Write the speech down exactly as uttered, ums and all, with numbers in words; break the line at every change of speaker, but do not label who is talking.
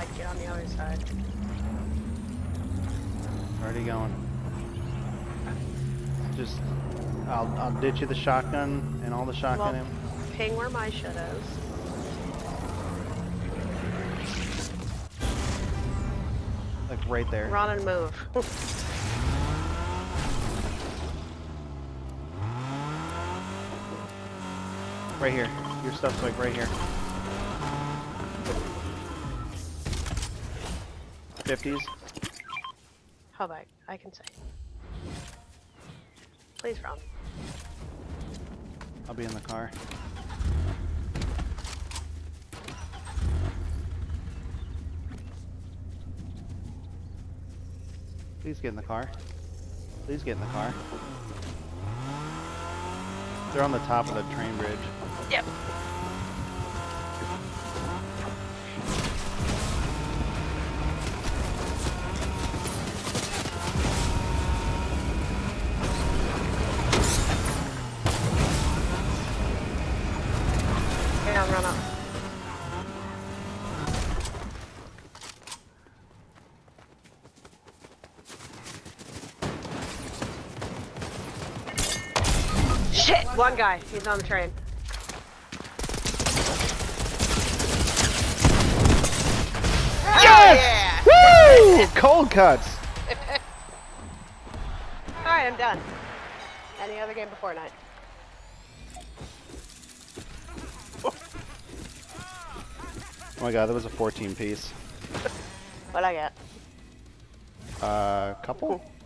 side, get on the other side.
Already going. Just, I'll, I'll ditch you the shotgun and all the shotgun.
Well, ping where my shit is.
Like right there.
Run and move.
Right here. Your stuff's like right here. fifties.
Hold back, I can say. Please run.
I'll be in the car. Please get in the car. Please get in the car. They're on the top of the train bridge.
Yep. Yeah, run up. Shit! One guy. He's on the train.
Yes!
Oh,
Woo! Cold cuts!
yeah. Alright, I'm done. Any other game before night?
Oh my god, that was a fourteen piece.
What I get?
Uh, couple?